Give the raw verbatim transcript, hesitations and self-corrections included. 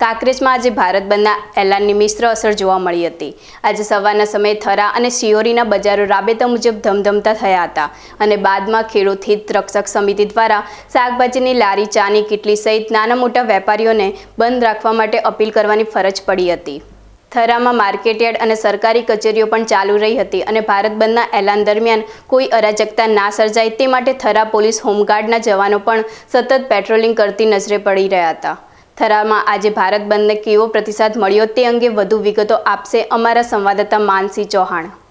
કાંકરેજમાં આજે ભારત બંધના એલાનની મિશ્ર અસર જોવા મળી હતી। આજે સવારના સમયે થરા અને શિયોરીના બજારો રાબેતા મુજબ ધમધમતા થયા હતા અને બાદમાં ખેડૂત હિત રક્ષક સમિતિ દ્વારા શાકભાજીની લારી, ચાની કીટલી સહિત નાના મોટા વેપારીઓને બંધ રાખવા માટે અપીલ કરવાની ફરજ પડી હતી। થરામાં માર્કેટયાર્ડ અને સરકારી કચેરીઓ પણ ચાલુ રહી હતી અને ભારત બંધના એલાન દરમિયાન કોઈ અરાજકતા ના સર્જાય તે માટે થરા પોલીસ હોમગાર્ડના જવાનો પણ સતત પેટ્રોલિંગ કરતી નજરે પડી રહ્યા હતા। થરામાં આજે ભારત બંધને કેવો પ્રતિસાદ મળ્યો તે અંગે વધુ વિગતો આપશે અમારા સંવાદદાતા માનસી ચૌહાણ।